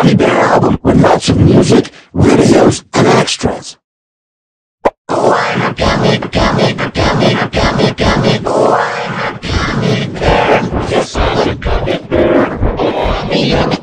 Gummy Bear album with lots of music, videos, and extras. Oh, I'm a gummy, gummy, gummy, gummy, gummy. Oh, I'm a gummy bear. Just like a gummy bear. Oh, I'm a